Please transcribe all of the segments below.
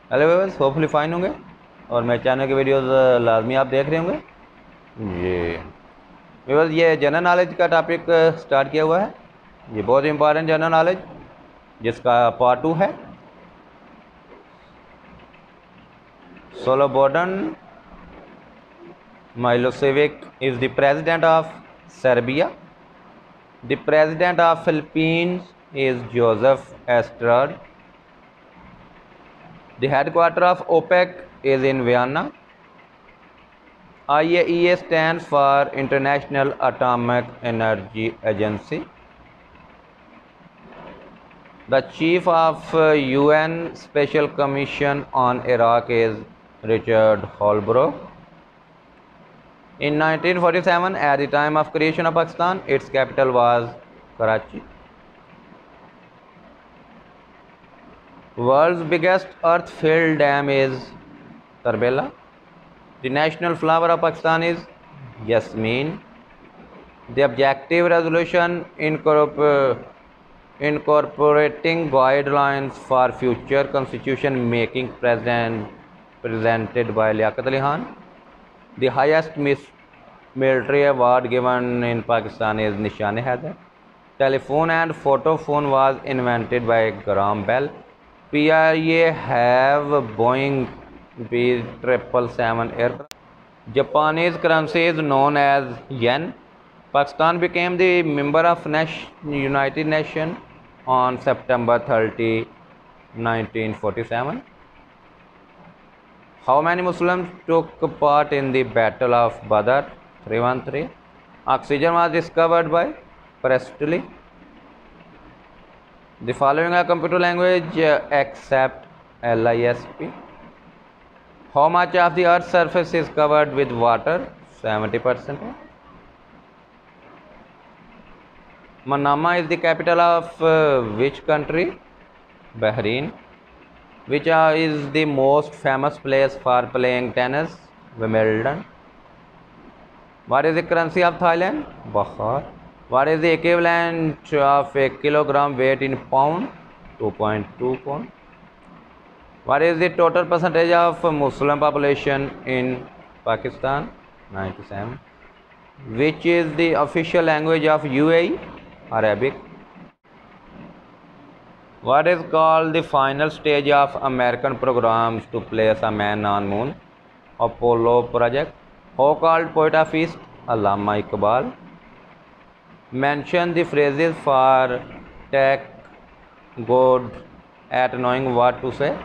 Hello viewers, hopefully fine होंगे और मेरे चैनल के वीडियोस लाजमी आप देख रहे होंगे। ये व्यूअर्स, ये जनरल नॉलेज का टॉपिक स्टार्ट किया हुआ है। ये बहुत इंपॉर्टेंट जनरल नॉलेज जिसका पार्ट 2 है। सोलोबोडन Milosevic is the president of Serbia. The president of Philippines is Joseph Estrada. The headquarters of OPEC is in Vienna. IAEA stands for International Atomic Energy Agency. The chief of UN Special Commission on Iraq is Richard Holbrooke. In 1947, at the time of creation of Pakistan, its capital was Karachi. World's biggest earth-filled dam is Tarbela. The national flower of Pakistan is Yasmin. The objective resolution incorporating guidelines for future constitution making presented by Liaquat Ali Khan. The highest military award given in Pakistan is Nishan-e-Haider. Telephone and photophone was invented by Graham Bell. PRA have Boeing B777 aircraft. Japanese currency is known as yen. Pakistan became the member of United Nations on September 30, 1947. How many Muslims took part in the Battle of Badr? 313. Oxygen was discovered by Priestley. The following are computer language except LISP. How much of the Earth's surface is covered with water? 70%. Manama is the capital of which country? Bahrain. Which is the most famous place for playing tennis? Wimbledon. What is the currency of Thailand? Baht. What is the equivalent of a kilogram weight in pound? 2.2 pound. What is the total percentage of Muslim population in Pakistan? 97. Which is the official language of UAE? Arabic. What is called the final stage of American programs to place a man on moon? Apollo project. How called poet of East? Allama Iqbal. Mention the phrases for take good at knowing what to say.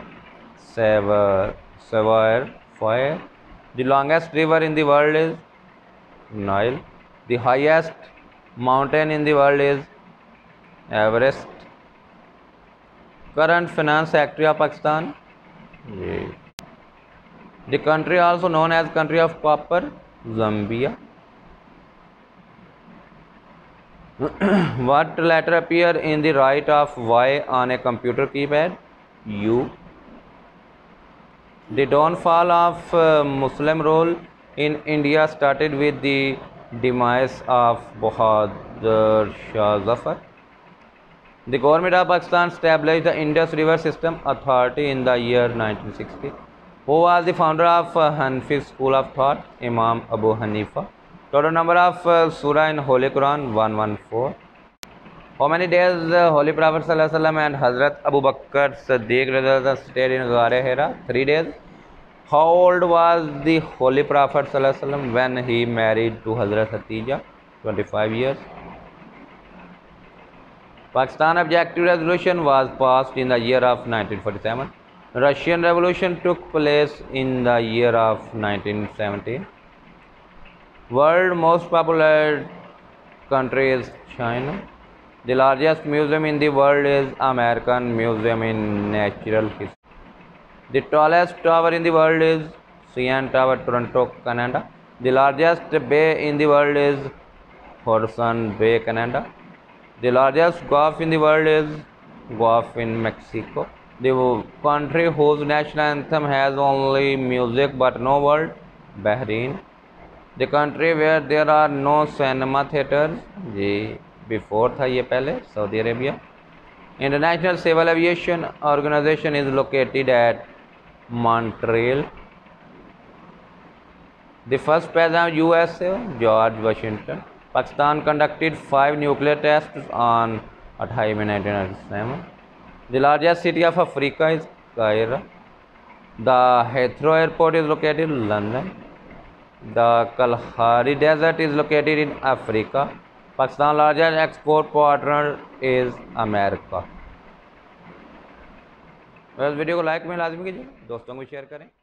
Savoir, fire. The longest river in the world is Nile. The highest mountain in the world is Everest. Current finance secretary of Pakistan. The country also known as country of copper, Zambia. What letter appear in the right of Y on a computer keypad? U. The downfall of Muslim rule in India started with the demise of Bahadur Shah Zafar. The government of Pakistan established the Indus River System Authority in the year 1960. Who was the founder of Hanafi school of thought? Imam Abu Hanifa. Total number of surah in Holy Quran 114. How many days Holy Prophet ﷺ and Hazrat Abu Bakr Siddiq stayed in Ghar Hira? 3 days. How old was the Holy Prophet ﷺ when he married to Hazrat Khatija? 25 years. Pakistan Objective Resolution was passed in the year of 1947. Russian Revolution took place in the year of 1917. World most popular country is China. The largest museum in the world is American Museum in Natural History. The tallest tower in the world is CN Tower, Toronto, Canada. The largest bay in the world is Hudson Bay, Canada. The largest gulf in the world is Gulf in Mexico. The country whose national anthem has only music but no word, Bahrain. The country where there are no cinema theaters, before था ये पहले, Saudi Arabia. International Civil Aviation Organization is located at Montreal. The first president of USA, George Washington. Pakistan conducted 5 nuclear tests on 28 May 1997. The largest city of Africa is Cairo. The Heathrow Airport is located in London. The Kalahari Desert is located in Africa. Pakistan's largest export partner is America. बस video को like में लाजमी कीजिए, दोस्तों को share करें।